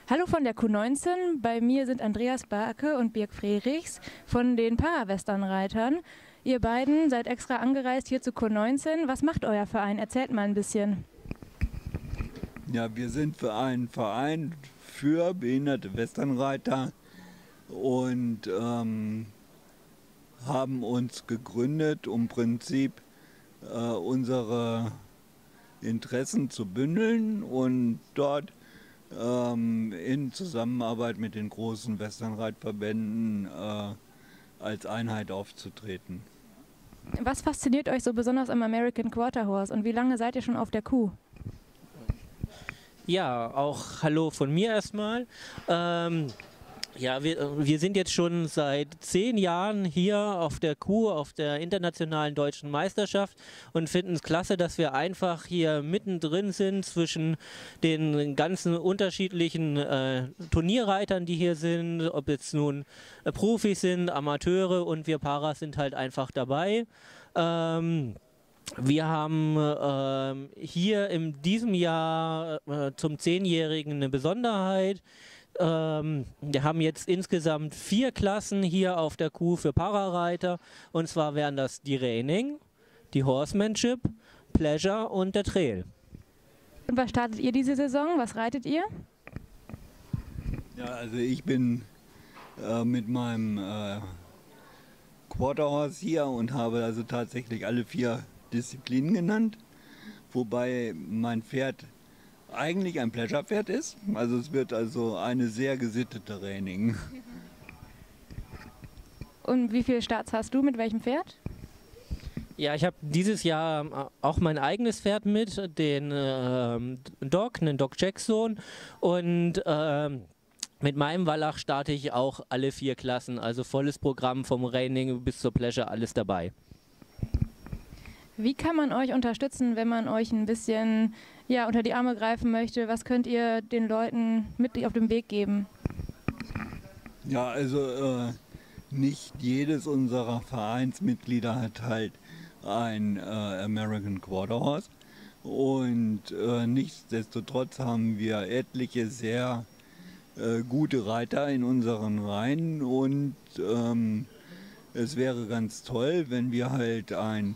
Hallo von der Q19, bei mir sind Andreas Barke und Birg Frerichs von den Para-Westernreitern. Ihr beiden seid extra angereist hier zu Q19. Was macht euer Verein? Erzählt mal ein bisschen. Ja, wir sind für einen Verein für behinderte Westernreiter und haben uns gegründet, um im Prinzip unsere Interessen zu bündeln und dort in Zusammenarbeit mit den großen Westernreitverbänden als Einheit aufzutreten. Was fasziniert euch so besonders am American Quarter Horse und wie lange seid ihr schon auf der Kuh? Ja, auch hallo von mir erstmal. Ja, wir sind jetzt schon seit 10 Jahren hier auf der Kuh, auf der internationalen deutschen Meisterschaft und finden es klasse, dass wir einfach hier mittendrin sind zwischen den ganzen unterschiedlichen Turnierreitern, die hier sind, ob jetzt nun Profis sind, Amateure, und wir Paras sind halt einfach dabei. Wir haben hier in diesem Jahr zum 10-Jährigen eine Besonderheit. Wir haben jetzt insgesamt 4 Klassen hier auf der Kuh für Parareiter, und zwar wären das die Reining, die Horsemanship, Pleasure und der Trail. Und was startet ihr diese Saison? Was reitet ihr? Ja, also ich bin mit meinem Quarter Horse hier und habe also tatsächlich alle 4 Disziplinen genannt, wobei mein Pferd eigentlich ein Pleasure-Pferd ist. Also es wird also eine sehr gesittete Reining. Und wie viele Starts hast du mit welchem Pferd? Ja, ich habe dieses Jahr auch mein eigenes Pferd mit, den Doc, einen Doc Jackson, und mit meinem Wallach starte ich auch alle 4 Klassen, also volles Programm vom Reining bis zur Pleasure, alles dabei. Wie kann man euch unterstützen, wenn man euch ein bisschen unter die Arme greifen möchte? Was könnt ihr den Leuten mit auf den Weg geben? Ja, also nicht jedes unserer Vereinsmitglieder hat halt ein American Quarter Horse, und nichtsdestotrotz haben wir etliche sehr gute Reiter in unseren Reihen, und es wäre ganz toll, wenn wir halt ein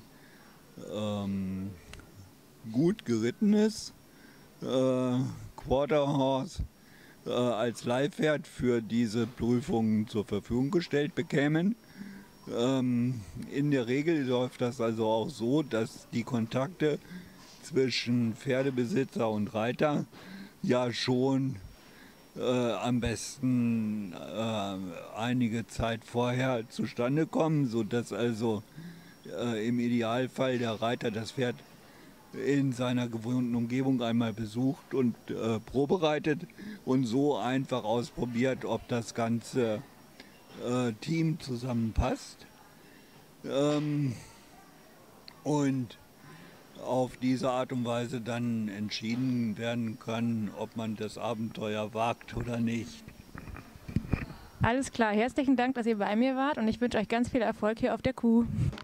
gut gerittenes Quarter Horse als Leihpferd für diese Prüfungen zur Verfügung gestellt bekämen. In der Regel läuft das also auch so, dass die Kontakte zwischen Pferdebesitzer und Reiter ja schon am besten einige Zeit vorher zustande kommen, sodass also im Idealfall der Reiter das Pferd in seiner gewohnten Umgebung einmal besucht und probereitet und so einfach ausprobiert, ob das ganze Team zusammenpasst. Und auf diese Art und Weise dann entschieden werden kann, ob man das Abenteuer wagt oder nicht. Alles klar, herzlichen Dank, dass ihr bei mir wart, und ich wünsche euch ganz viel Erfolg hier auf der Kuh.